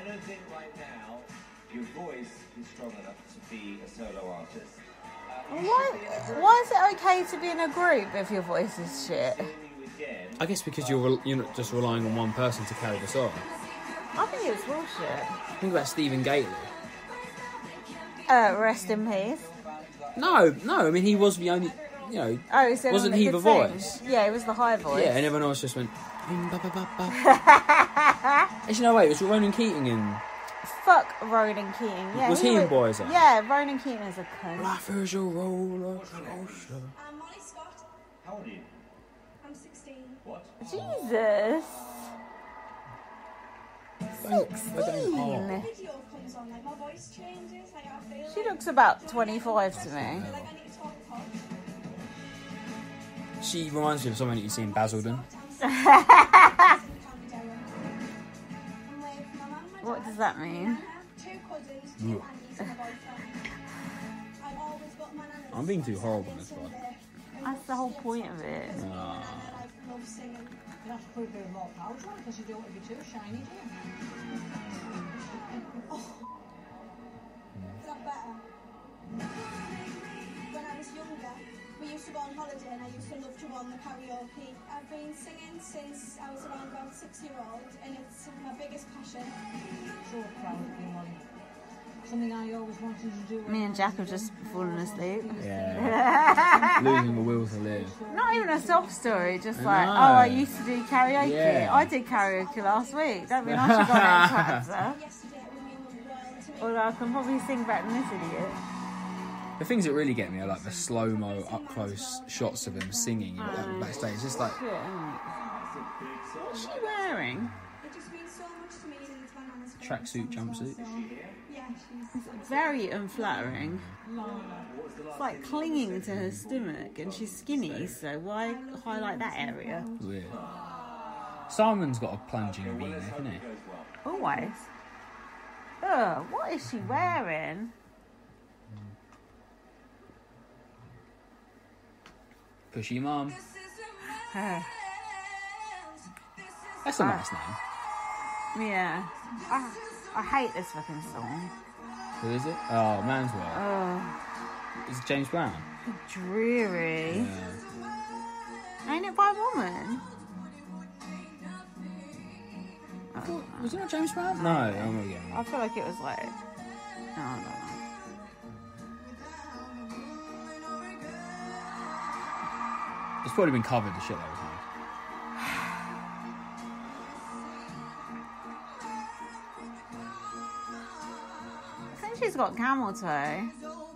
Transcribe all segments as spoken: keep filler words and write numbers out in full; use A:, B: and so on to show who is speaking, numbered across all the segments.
A: I don't think right now your voice is strong enough to be a solo artist. Uh,
B: why, why is it okay to be in a group if your voice is shit?
C: I guess because you're you're not just relying on one person to carry the song.
B: I think it's bullshit.
C: Think about Stephen Gately.
B: Uh, rest in peace.
C: No, no. I mean, he was the only. You know,
B: oh, so
C: wasn't he the
B: sing.
C: voice?
B: Yeah, it was the high voice.
C: Yeah, and everyone else just went. Actually, no, wait. It was Ronan Keating in.
B: Fuck Ronan Keating. Yeah,
C: was he, he in Boys? Up?
B: Yeah, Ronan Keating is a cunt.
C: Life is a roller coaster.
D: I'm Molly Scott.
A: How old are you?
D: I'm sixteen.
A: What?
B: Jesus.
C: sixteen.
B: She looks about twenty-five to me.
C: She reminds me of someone that you see in Basildon.
B: What does that mean?
C: I'm being too horrible in this one.
B: That's the whole point of it.
C: Uh,
E: You have to put a bit more powder on because you don't want to be too shiny, do you?
D: Is that better? When I was younger, we used to go on holiday and I used to love to go on the karaoke. I've been singing since I was around about six year old and it's my biggest passion.
E: So proud of you, Molly. Something I always wanted to do.
B: Me and Jack have just fallen asleep.
C: Yeah. Losing the will to live.
B: Not even a soft story, just
C: I
B: like,
C: know.
B: oh, I used to do karaoke.
C: Yeah.
B: I did karaoke last week. Don't mean I should go next chapter. Although I can probably sing better than this idiot.
C: The things that really get me are like the slow-mo, up-close shots of him singing um, backstage. It's just like...
B: Shit, isn't it? What's she wearing?
C: Tracksuit, jumpsuit.
B: It's very unflattering. It's like clinging to her stomach, and she's skinny, so why highlight that area?
C: Weird. Simon's got a plunging V-neck, hasn't he?
B: Always. Ugh, what is she wearing?
C: Pushy Mum.
B: Uh,
C: That's a nice name.
B: yeah. I, I hate this fucking song.
C: Who is it? Oh, Man's World.
B: Oh,
C: Is it James Brown?
B: dreary.
C: Yeah.
B: Ain't it by a woman?
C: Oh, was it not James Brown? No, I'm not getting
B: I
C: it.
B: feel like it was like... No, I don't know.
C: It's probably been covered, the shit that was made.
B: I think she's got camel toe.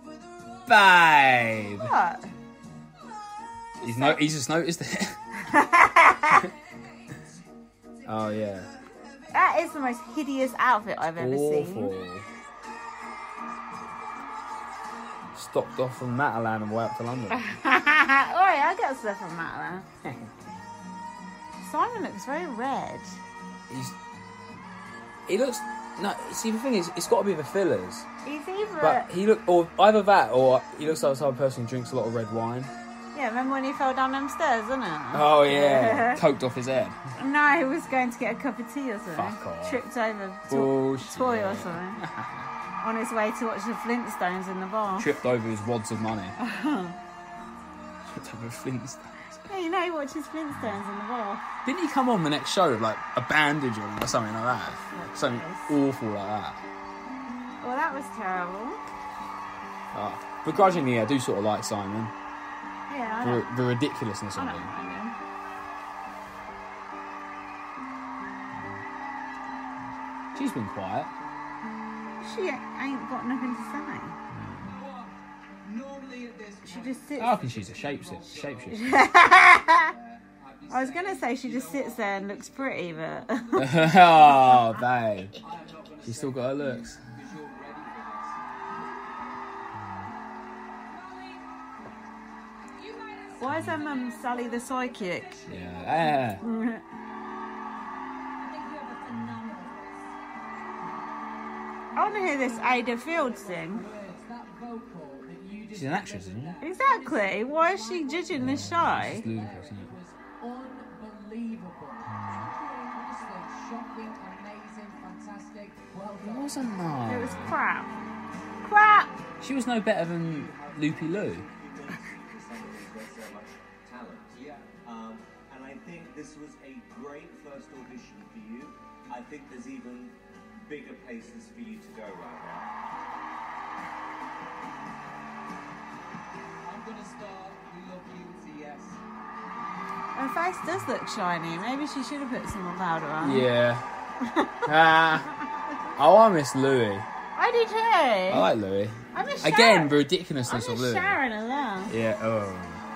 C: Babe!
B: What?
C: He's, no, he's just noticed it. Oh, yeah.
B: That is the most hideous outfit I've ever
C: Awful.
B: seen.
C: Stopped off from Matalan and way up to London.
B: Alright, I get stuff from that then. Simon looks very red.
C: He's... He looks... No, see, the thing is, it's got to be the fillers.
B: He's either...
C: But he look, or either that, or he looks like the type of person who drinks a lot of red wine.
B: Yeah, remember when he fell down them stairs, isn't it?
C: Oh, yeah. Coked off his head.
B: No, he was going to get a cup of tea or something.
C: Fuck off.
B: Tripped over a to-
C: Bullshit.
B: toy or something. On his way to watch the Flintstones in the bar.
C: Tripped over his wads of money. Tripped over Flintstones.
B: Yeah, you know he watches Flintstones in the bar.
C: Didn't he come on the next show with like a bandage on him or something like that? Something awful like that.
B: Well, that was terrible.
C: Oh. Begrudgingly, I do sort of like Simon.
B: Yeah, I
C: The,
B: don't,
C: the ridiculousness
B: I
C: of
B: don't
C: him.
B: mind him.
C: She's been quiet.
B: She ain't got nothing to say. She just sits.
C: I reckon she's a shapeshifter. Shapeshifter.
B: I was gonna say she just sits there and looks pretty, but
C: Oh, babe. She's still got her looks.
B: why is her mum Sally the psychic?
C: Yeah. Ah.
B: I want to hear this Ada Field sing.
C: She's an actress, isn't she?
B: Exactly. Why is she judging this show?
C: It's ludicrous, isn't it?
E: Unbelievable. Honestly, shocking, amazing, fantastic. fantastic. Well
C: It
E: done.
C: wasn't though.
B: It was crap. Crap!
C: She was no better than Loopy Lou.
A: so much talent. Yeah. Um, and I think this was a great first audition for you. I think there's even bigger places for you to go right now.
F: I'm gonna start. We love you, T S.
B: Her face does look shiny. Maybe she should have put some more powder on.
C: Yeah. ah. Oh, I miss Louis.
B: I do too.
C: I like Louis.
B: I miss
C: Again,
B: Sharon.
C: the
B: I
C: ridiculousness
B: miss
C: of Louis.
B: Sharon as well.
C: Yeah. Oh.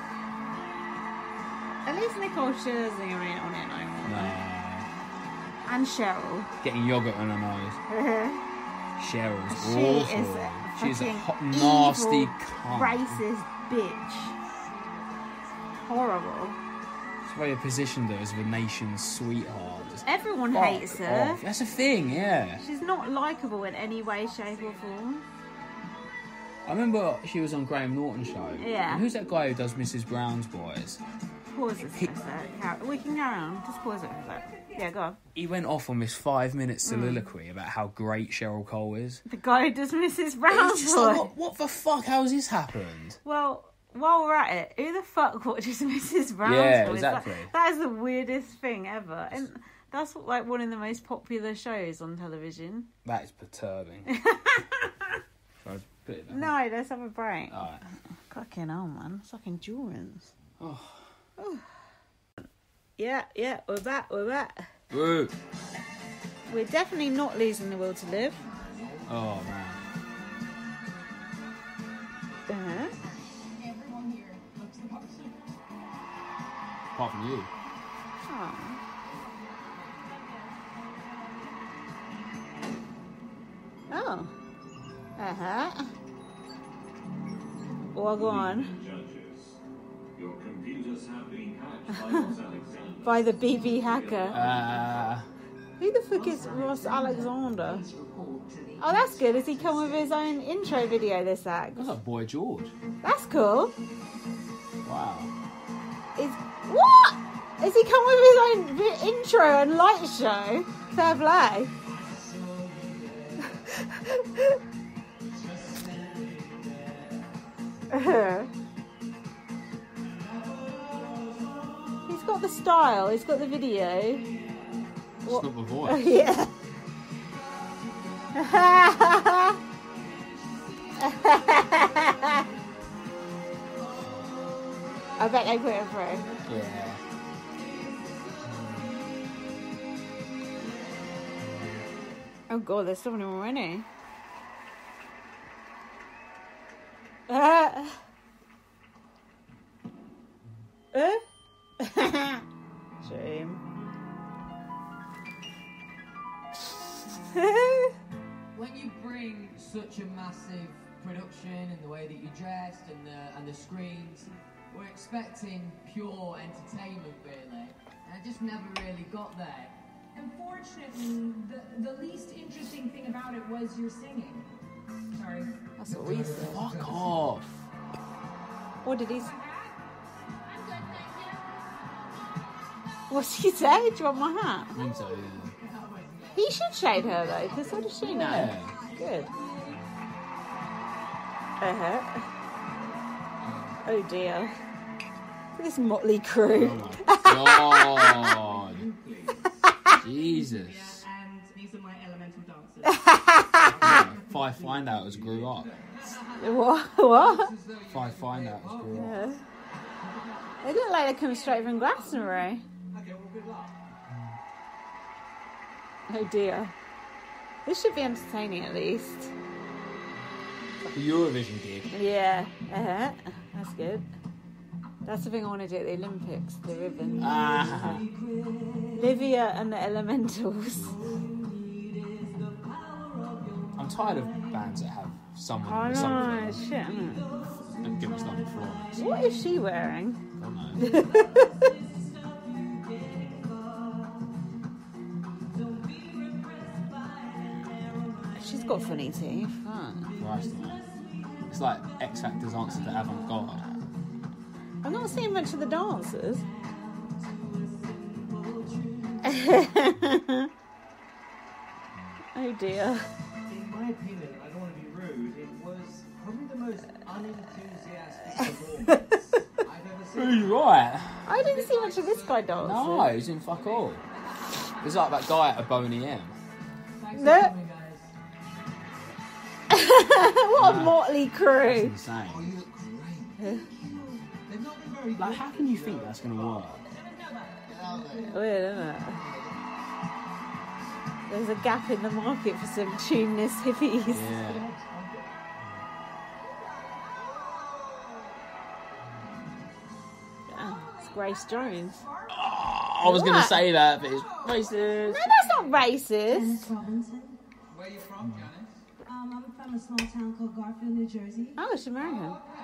B: At least Nicole Scherzinger ain't on it no more.
C: No.
B: And Cheryl.
C: Getting yogurt on her nose. Cheryl's
B: She
C: awful.
B: is a
C: She's a
B: fucking
C: hot, nasty
B: evil,
C: cunt.
B: racist bitch. Horrible.
C: That's why you positioned her as the nation's sweetheart. Just
B: Everyone
C: fuck
B: hates her.
C: off. That's a thing, yeah.
B: She's not likeable in any way, shape or form.
C: I remember she was on Graham Norton's show.
B: Yeah.
C: And who's that guy who does Missus Brown's Boys?
B: Pause this for a sec. Car- We can carry on. Just pause it for a sec. Yeah, go on.
C: He went off on this five-minute soliloquy about how great Cheryl Cole is.
B: The guy who does Missus
C: It's
B: Brown's
C: just like,
B: voice.
C: what, what the fuck? How's this happened?
B: Well, while we're at it, who the fuck watches Missus Brown's
C: Yeah,
B: voice?
C: exactly.
B: That, that is the weirdest thing ever. And that's like one of the most popular shows on television.
C: That is perturbing. Shall I put it down?
B: No, let's have a break.
C: Alright.
B: Fucking hell, man. It's like endurance.
C: Oh.
B: Yeah, yeah, we're back, we're back.
C: Woo.
B: We're definitely not losing the will to live.
C: Oh, man.
B: Uh-huh.
E: Everyone here looks the part.
C: Apart from you.
B: Oh. Oh. Uh-huh. Well, go on.
G: Judges, your computers have been hacked by Ross Alexander.
B: By the B B hacker.
C: Uh,
B: Who the fuck is Ross Alexander? Oh, that's good. Has he come with his own intro video, this act?
C: that's like Boy George.
B: That's cool.
C: Wow.
B: Is what? Has he come with his own vi- intro and light show? Fair play. He's got the style. He's got the video.
C: It's
B: What?
C: not the voice.
B: Yeah. I bet they put it through.
C: Yeah.
B: Oh god, there's so many more in here. Uh. Uh. Shame.
F: When you bring such a massive production and the way that you're dressed and the and the screens, we're expecting pure entertainment, really, and it just never really got there.
H: Unfortunately, the, the least interesting thing about it was your singing. Sorry.
B: That's what we said.
C: Fuck off.
B: What did he say?
H: I'm good, thank you.
B: What's he say? Do you want my hat?
C: I think so, yeah.
B: He should shade her though, because so does she know.
C: Yeah.
B: Good. Uh-huh. Oh dear. Look at this motley crew.
C: Oh my god. Jesus.
H: And these are my elemental dancers.
C: Yeah, Five Find Outers grew up.
B: What? What?
C: Five Find Outers grew up.
B: Yeah. They look like they come straight from Glastonbury. Oh dear. This should be entertaining at least.
C: The Eurovision gig.
B: Yeah. Uh-huh. That's good. That's the thing I want to do at the Olympics, the ribbon.
C: Ah.
B: Livia and the Elementals.
C: I'm tired of bands that have someone
B: I
C: with
B: know,
C: something.
B: it's shit, isn't it?
C: Don't give us nothing Florence.
B: What is she wearing?
C: I don't know.
B: She's got funny teeth. Huh?
C: Christ, man. It's like X Factor's answer to Avant Garde.
B: I'm not seeing much of the dancers. Oh Oh dear.
A: In my opinion, I don't want to be rude, it was probably the most unenthusiastic performance I've ever seen.
C: You're right.
B: I didn't see much of this guy dancing.
C: No, he's in fuck all. It's like that guy at a Boney M.
F: Thanks
B: No.
F: for coming, guys.
B: What a motley
C: That's
B: crew.
C: insane.
A: Oh, you look great. They've not been very
C: Like,
A: good.
C: how can you think that's going to work?
B: Weird, isn't it? There's a gap in the market for some tuneless hippies.
C: Yeah.
B: Yeah, it's Grace Jones.
C: Oh, I was going to
B: What?
C: say that, but it's racist.
B: No, that's not racist.
I: Janice Robinson.
A: Where are you from, Janice?
I: Um, I'm from a small town called Garfield, New Jersey.
B: Oh, it's American.
A: In America.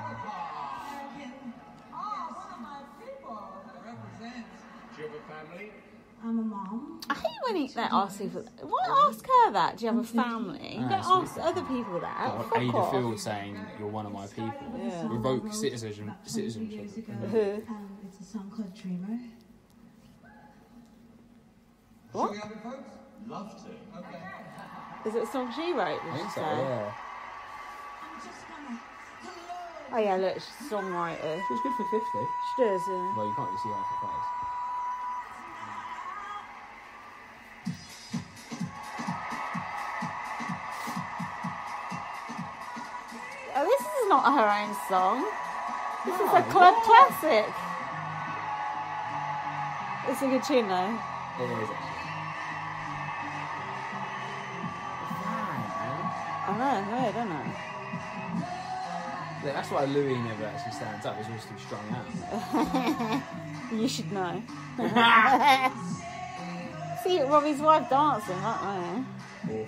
A: Oh, one of my people. Represents. Do you have a family?
I: I'm a mom.
B: I hate when he, they ask people. Why ask her that? Do you have a family? You
C: Ah,
B: don't
C: sweet.
B: ask other people that.
C: Got
B: Fuck
C: Ada
B: off.
C: Field saying you're one of my people.
B: Yeah.
C: Revoke citizenship.
I: About twenty-three years
C: Citizenship.
I: ago. Um, it's a song called Dreamer.
B: What?
A: Shall we have it, folks? Love to. Okay.
B: Is it a song she wrote?
C: I
B: Did
C: think
B: she
C: so,
B: say?
C: yeah.
I: I'm just gonna. Hello.
B: Oh yeah, look, she's a songwriter.
C: She's good for fifty.
B: She does, yeah.
C: Well, you can't really see half her face.
B: Oh, this is not her own song. This is
C: No,
B: a club
C: what?
B: classic. It's a good tune though.
C: It is actually.
B: I know, weird, isn't it?
C: Yeah, that's why Louis never actually stands up. He's always too strung out.
B: You should know. See Robbie's wife dancing, aren't they?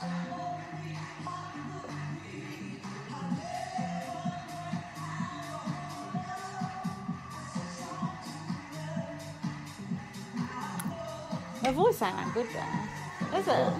B: Her voice ain't that good there, is it?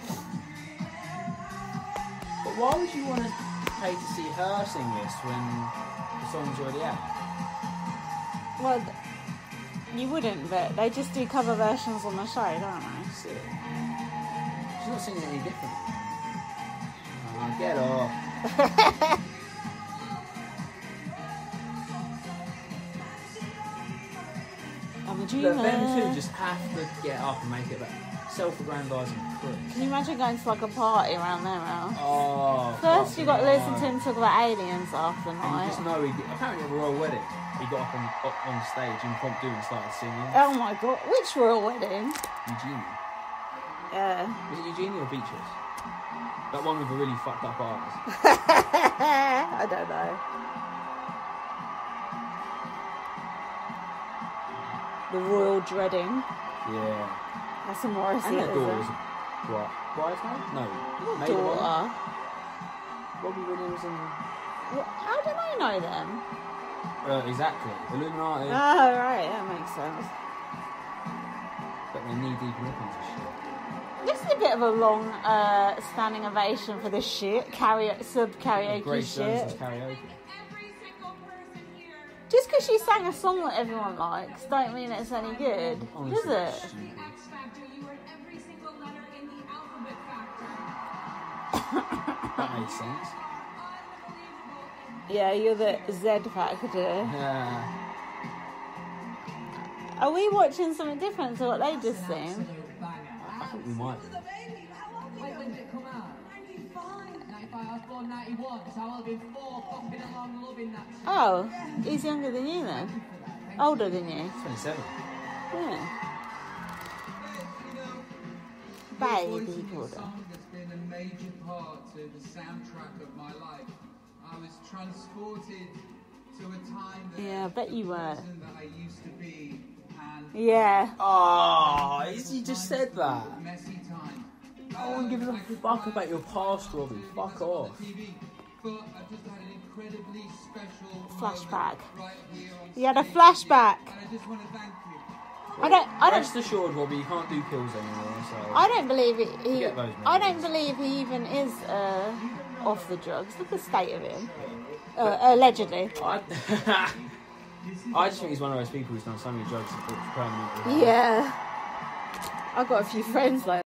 C: But why would you want to pay to see her sing this when the song's already out?
B: Well, you wouldn't, but they just do cover versions on the show, don't they?
C: Sick. She's not singing any different. Oh, get off.
B: I'm a
C: Look,
B: dreamer.
C: them two just have to get up and make it about self-aggrandising prick.
B: Can you imagine going to like a party around their house?
C: Oh.
B: First, you got to listen to
C: him.
B: him talk about aliens after
C: And you
B: night.
C: just know he did, apparently at a royal wedding, he got up on, up on stage impromptu and started singing.
B: Oh my god, which royal wedding?
C: Eugenie.
B: Yeah.
C: Was it Eugenie or Beatrice? That one with the really fucked up eyes.
B: I don't know. The royal dreading.
C: Yeah.
B: That's a Morrissey.
C: And that
B: isn't
C: daughter
B: it?
C: was a what? Bridesmaid? No.
B: What
C: Maid of Honor?
B: daughter?
C: Robbie Williams and...
B: What, how do they know them?
C: Uh, exactly. Illuminati.
B: Oh, right, that makes sense.
C: But they're knee deep in all kinds of shit.
B: This is a bit of a long uh, standing ovation for this shit. Karaoke, sub karaoke
C: Grace Jones'
B: shit.
C: karaoke.
B: Just because she sang a song that everyone likes, don't mean it's any good,
C: Honestly,
B: does
C: it's
B: it?
C: stupid.
H: X Factor, you were in every single letter in the alphabet factor.
C: That makes sense.
B: Yeah, you're the Z factor.
C: Yeah.
B: Are we watching something different to what they just
F: An
B: seen?
F: absolute banger.
C: I think we might.
F: Wait, when did it come out? ninety-five, I was born ninety-one, so I'll have been four popping along loving that shit.
B: Oh, he's younger than you then? Older than you?
C: twenty-seven.
B: Yeah.
A: Your
B: Baby
A: voice in your
B: Buddha.
A: song has been a major part to the soundtrack of my life. I was transported to a time that
B: Yeah, I bet you
A: the
B: were.
A: person that I used to be, and
B: Yeah.
C: Oh, you just said that.
A: messy time.
C: No one gives a fuck about your past, Robbie. Fuck off.
A: T V, but I've just had an incredibly special
B: Flashback.
A: moment right here on
B: He had a
A: stage,
B: flashback.
A: and I just want to thank you.
B: I don't. I don't.
C: Rest assured, Robbie, you can't do pills anymore, so...
B: I don't believe it. He.
C: Forget those
B: I don't
C: memories.
B: believe he even is uh, off the drugs. Look at the state of him. Uh, allegedly.
C: I, I just think he's one of those people who's done so many drugs that it's permanently.
B: Yeah. I've got a few friends like